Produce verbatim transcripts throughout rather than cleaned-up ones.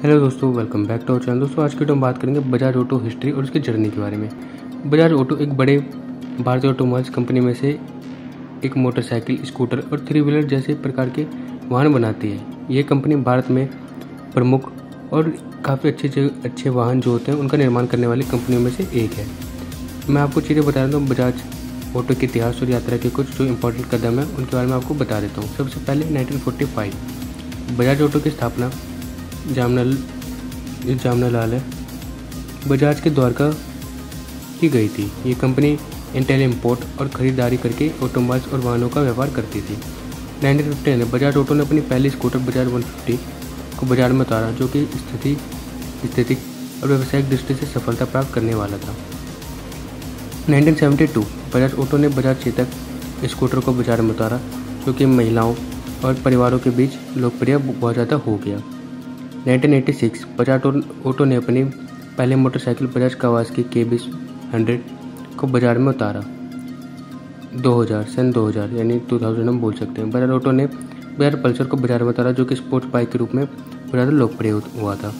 Hello दोस्तों, welcome back to our channel. दोस्तों आज की वीडियो में बात करेंगे बजाज ऑटो हिस्ट्री और उसकी जर्नी के बारे में। बजाज ऑटो एक बड़े भारतीय ऑटोमोबाइल्स कंपनी में से एक मोटरसाइकिल, स्कूटर और थ्री व्हीलर जैसे प्रकार के वाहन बनाती है। ये कंपनी भारत में प्रमुख और काफ़ी अच्छे अच्छे वाहन जो होते हैं उनका निर्माण करने वाली कंपनियों में से एक है। मैं आपको चीज़ें बता देता हूँ बजाज ऑटो के इतिहास और यात्रा के कुछ जो इंपॉर्टेंट कदम है उनके बारे में आपको बता देता हूँ। सबसे पहले nineteen forty five Bajaj auto की स्थापना जामनल जामनालाल है बजाज के द्वारा की गई थी। ये कंपनी इंटेल इंपोर्ट और ख़रीदारी करके ऑटोमोबाइल्स और वाहनों का व्यापार करती थी। नाइनटीन फिफ्टी में बजाज ऑटो ने अपनी पहली स्कूटर बजाज वन फिफ्टी को बाजार में उतारा, जो कि स्थिति स्थितिक और व्यावसायिक दृष्टि से सफलता प्राप्त करने वाला था। Nineteen seventy two Bajaj auto ने बजाज चेतक स्कूटर को बाजार में उतारा, जो कि महिलाओं और परिवारों के बीच लोकप्रिय बहुत ज़्यादा हो गया। Nineteen eighty six Bajaj auto ने अपनी पहले motorcycle Bajaj Kawasaki K B hundred को बाजार में उतारा। दो हज़ार सन दो हज़ार यानी दो हज़ार हम बोल सकते हैं। बजाज ऑटो ने बजाज पल्सर को बाजार में उतारा, जो कि स्पोर्ट्स बाइक के रूप में बहुत ज़्यादा लोकप्रिय हुआ था।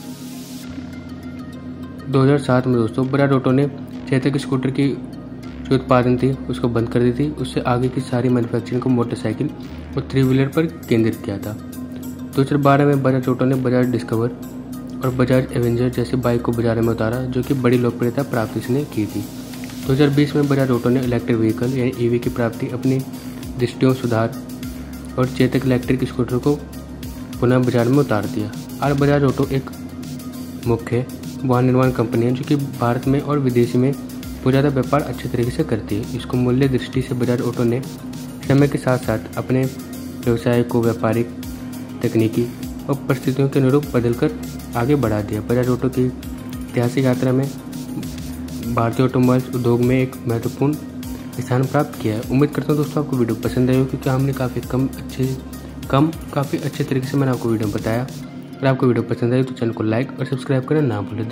दो हज़ार सात में दोस्तों बजाज ऑटो ने चेतक स्कूटर की जो उत्पादन थी उसको बंद कर दी थी। उससे आगे की सारी मैन्युफैक्चरिंग को मोटरसाइकिल और थ्री व्हीलर पर केंद्रित किया था। दो हज़ार बारह में बजाज ऑटो ने बजाज डिस्कवर और बजाज एवेंजर जैसे बाइक को बाजार में उतारा, जो कि बड़ी लोकप्रियता प्राप्ति इसने की थी। दो हज़ार बीस में बजाज ऑटो ने इलेक्ट्रिक व्हीकल यानी ईवी की प्राप्ति, अपनी दृष्टियों सुधार और चेतक इलेक्ट्रिक स्कूटर को पुनः बाजार में उतार दिया। आज बजाज ऑटो एक मुख्य वाहन निर्माण कंपनी है, जो कि भारत में और विदेशी में बहुत ज़्यादा व्यापार अच्छे तरीके से करती है। इसको मूल्य दृष्टि से बजाज ऑटो ने समय के साथ साथ अपने व्यवसाय को व्यापारिक, तकनीकी और परिस्थितियों के अनुरूप बदलकर आगे बढ़ा दिया। बजाज ऑटो की ऐतिहासिक यात्रा में भारतीय ऑटोमोबाइल्स उद्योग में एक महत्वपूर्ण स्थान प्राप्त किया है। उम्मीद करता हूँ दोस्तों आपको वीडियो पसंद आई हो, क्योंकि हमने काफ़ी कम अच्छे कम काफ़ी अच्छे तरीके से मैंने आपको वीडियो में बताया। अगर आपको वीडियो पसंद आई तो चैनल को लाइक और सब्सक्राइब करना ना भूलें।